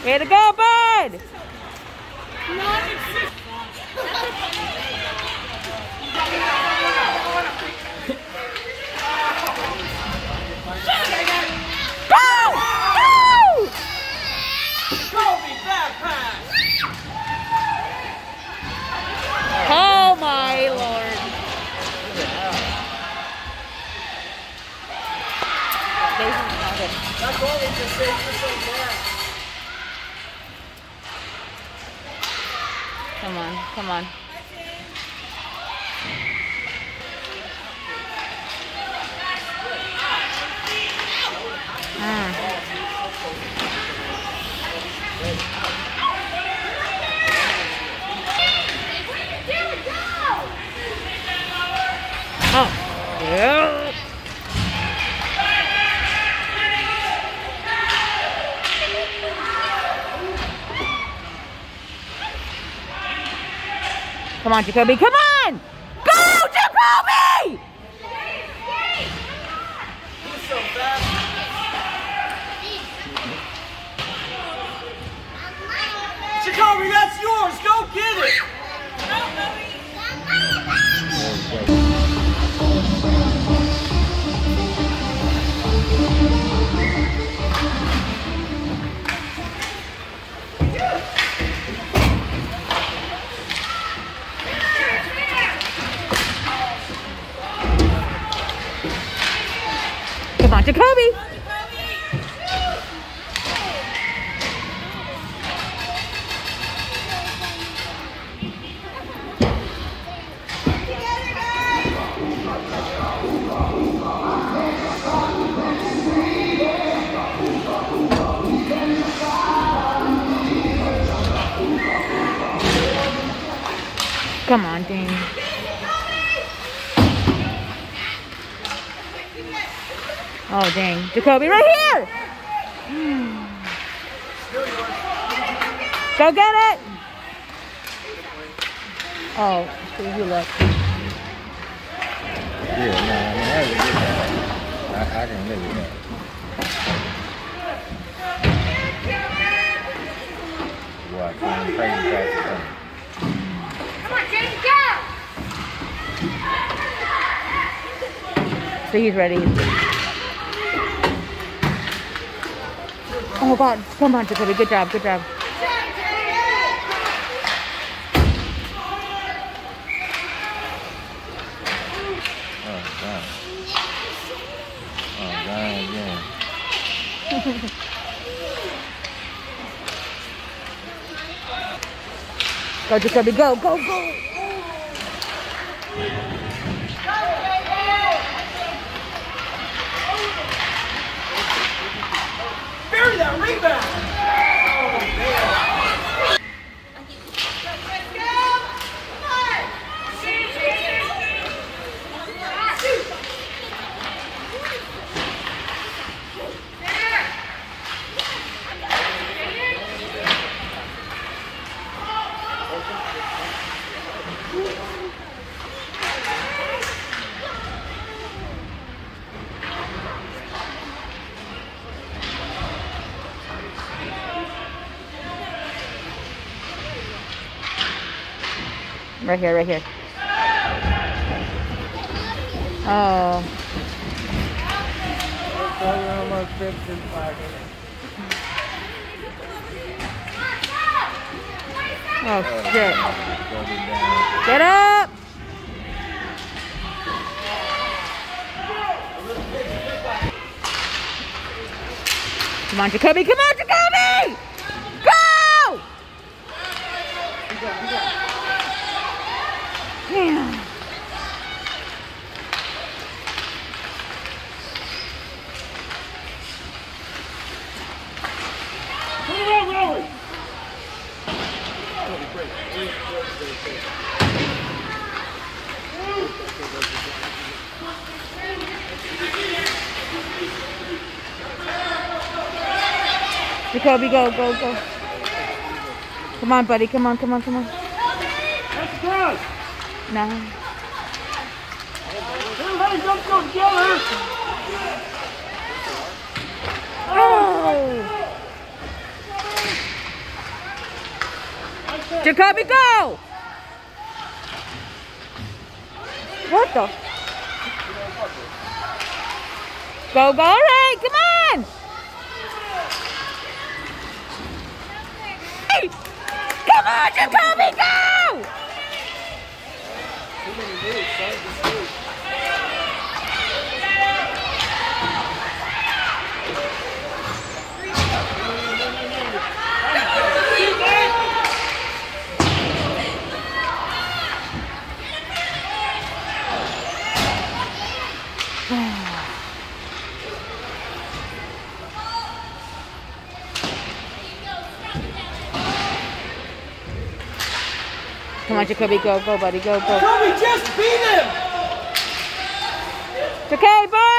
Way to go, bud! Oh my Lord. That's all we just say. Come on, come on. Oh, yeah. Come on, Jacoby, come on! Go, Jacoby! He's so fast. Jacoby, that's yours. Go get it. Come on, Jacoby. Come on, Dean. Oh, dang. Jacoby, right here! Go get it! Oh, see, you look. Yeah, no, I mean, I can live with that. What? I'm crazy fast. Come on, James, go! See, he's ready. Oh, God. Come on, Jacoby. Good job, good job. Oh, God, again. Go, Jacoby. Go, go, go. Bury that rebound. Oh, man. Right here, right here. Oh. Oh, shit. Get up! Come on, Jacoby! Come on, Jacoby! Go! Damn. Jacoby, go, go, go. Come on, buddy. Come on, come on, come on. Let's go. No. Everybody don't go together. Oh! Jacoby, go! What the? Go, go, Ray, come on! Hey! Come on, Jacoby, go! Come on, Jacoby, go, go, buddy, go, go. Jacoby, just beat him! It's okay, bud.